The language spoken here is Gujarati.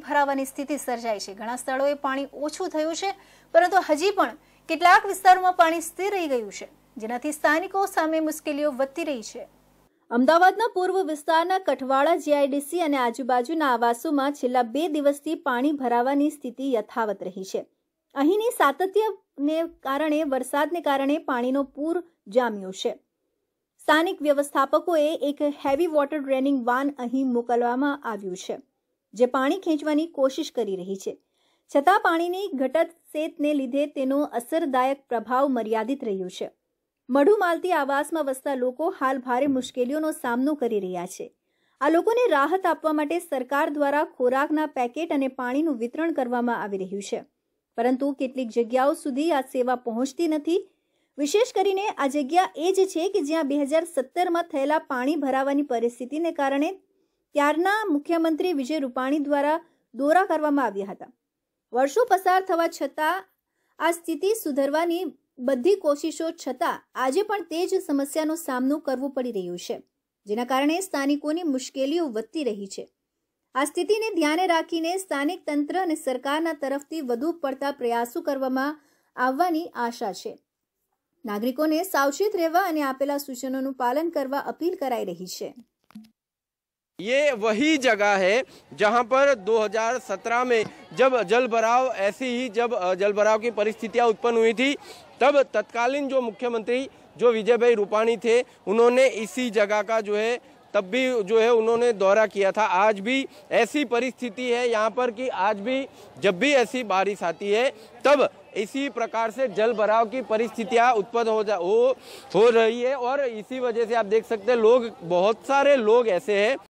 ભરાવાની સ્થિતિ સર્જાઈ છે। ઘણા સ્થળોએ પાણી ઓછું થયું છે, પરંતુ હજી પણ કેટલાક વિસ્તારોમાં પાણી સ્થિર રહી ગયું છે, જેનાથી સ્થાનિકો સામે મુશ્કેલીઓ વધતી રહી છે। અમદાવાદના પૂર્વ વિસ્તારના કઠવાડા જીઆઈડીસી અને આજુબાજુના આવાસોમાં છેલ્લા 2 દિવસથી પાણી ભરાવાની સ્થિતિ યથાવત રહી છે। અહીંની સાતત્યને કારણે વરસાદને કારણે પાણીનો પૂર જામ્યો છે। સ્થાનિક વ્યવસ્થાપકોએ એક હેવી વોટર ડ્રેનિંગ વાન અહીં મોકલવામાં આવ્યું છે, જે પાણી ખેંચવાની કોશિશ કરી રહી છે, છતાં પાણીની ઘટત સેતને લીધે તેનો અસરદાયક પ્રભાવ મર્યાદિત રહ્યો છે। મઢુ માલતી આવાસમાં વસતા લોકો હાલ ભારે મુશ્કેલીઓનો સામનો કરી રહ્યા છે। આ લોકોને રાહત આપવા માટે સરકાર દ્વારા ખોરાકના પેકેટ અને પાણીનું વિતરણ કરવામાં આવી રહ્યું છે, પરંતુ કેટલીક જગ્યાઓ સુધી આ સેવા પહોંચતી નથી। વિશેષ કરીને આ જગ્યા એ જ છે કે જ્યાં 2017માં થયેલા પાણી ભરાવાની પરિસ્થિતિને કારણે ત્યારના મુખ્યમંત્રી વિજય રૂપાણી દ્વારા દોરા કરવામાં આવ્યા હતા। વર્ષો પસાર થવા છતાં આ સ્થિતિ સુધારવાની બધી કોશિશો છતાં આજે પણ તે જ સમસ્યાનો સામનો કરવો પડી રહ્યો છે, જેના કારણે સ્થાનિકોની મુશ્કેલીઓ વધતી રહી છે। આ સ્થિતિને ધ્યાને રાખીને સ્થાનિક તંત્ર અને સરકારના તરફથી વધુ પડતા પ્રયાસો કરવામાં આવવાની આશા છે। नागरिकों ने सावचेत रहवा અને આપેલા સૂચનોનું પાલન કરવા અપીલ કરાઈ રહી છે। ये वही जगह है जहां पर 2017 में जब जल भराव जल भराव की परिस्थितियां उत्पन्न हुई थी, तब तत्कालीन जो मुख्यमंत्री जो विजय भाई रूपाणी थे, उन्होंने इसी जगह का तब भी उन्होंने दौरा किया था। आज भी ऐसी परिस्थिति है यहाँ पर कि आज भी जब भी ऐसी बारिश आती है तब इसी प्रकार से जल भराव की परिस्थितियाँ उत्पन्न हो रही है। और इसी वजह से आप देख सकते हैं बहुत सारे लोग ऐसे हैं